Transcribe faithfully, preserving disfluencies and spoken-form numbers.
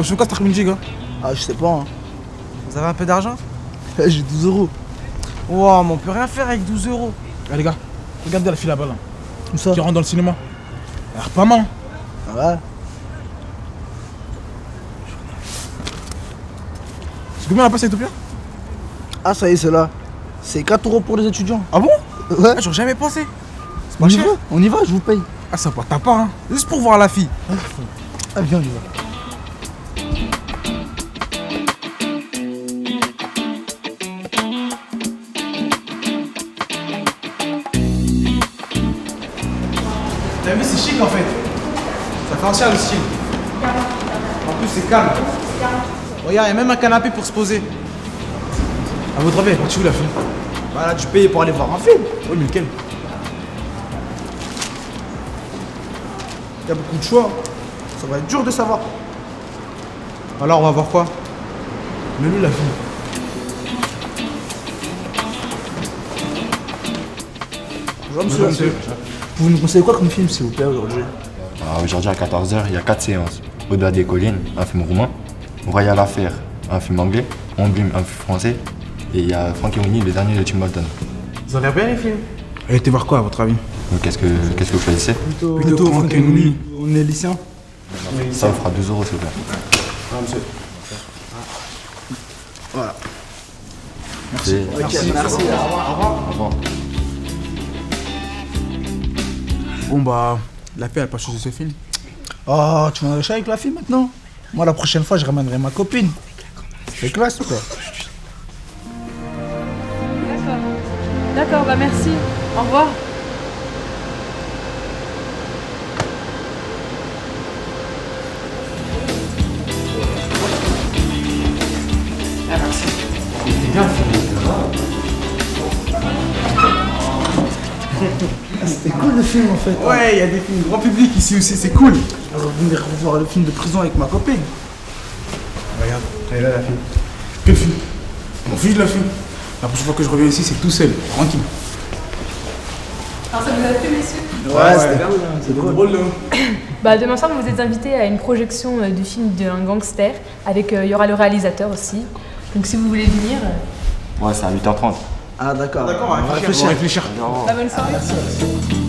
Moi, je fais quoi cet après-midi, gars? Ah, je sais pas, hein. Vous avez un peu d'argent? J'ai douze euros. Wow, mais on peut rien faire avec douze euros. Ah, les gars, regardez la fille là-bas, là. Où ça? Qui rentre dans le cinéma. Elle a l'air pas mal. Hein. Ouais. C'est combien la passe Ethiopia? Ah, ça y est, c'est là. C'est quatre euros pour les étudiants. Ah bon? Ouais. Ah, j'aurais jamais pensé. C'est On pas y cher. va, on y va, je vous paye. Ah, ça porte ta part, hein. Juste pour voir la fille. Ah, viens, on y va. T'as vu, c'est chic en fait. Ça fait ancien le style. En plus, c'est calme. Regarde, il y a même un canapé pour se poser. À votre avis, elle est partie où la fille? Bah là, tu payes pour aller voir un film. Oui, mais lequel? Il y a beaucoup de choix. Ça va être dur de savoir. Alors, on va voir quoi? Mais lui, la fille. Bonjour, monsieur. Bonjour, monsieur. Vous nous conseillez quoi comme film, s'il vous plaît, aujourd'hui? Alors, aujourd'hui à quatorze heures, il y a quatre séances. Au-delà des collines, un film roumain. Royal Affair, un film anglais. On Blim, un film français. Et il y a Frankie Rooney, le dernier de Tim Burton. Ils ont l'air bien les films. Elle était voir quoi à votre avis? Donc qu'est-ce que, qu'est-ce que vous choisissez? Plutôt, Plutôt Franck et Nouni. On est lycéen. Ça vous fera douze euros s'il vous plaît. Ah, monsieur. Voilà. Merci. Ok, merci. Au revoir. Au revoir. Au revoir. Bon, bah, la fille, elle a pas choisi ce film. Oh, tu vas en avec la fille maintenant? Moi, la prochaine fois, je ramènerai ma copine. C'est classe, quoi. D'accord. D'accord, bah merci. Au revoir. C'était cool le film, en fait. Ouais, il y a des films grand public ici aussi, c'est cool. Je vais venir revoir le film de prison avec ma copine. Regarde, elle est là la fille. Quelle fille? Mon fils de la fille. La prochaine fois que je reviens ici, c'est tout seul, tranquille. Alors ça vous a plu, messieurs? Ouais, c'était cool, hein, c'est drôle. Drôle, là. Bah demain soir, vous êtes invités à une projection euh, du film d'un gangster. Avec, euh, il y aura le réalisateur aussi. Donc si vous voulez venir, euh, Ouais, c'est à huit heures trente. Ah, d'accord. D'accord, on va On va réfléchir. réfléchir. On va réfléchir. bah, bonne soirée. Merci.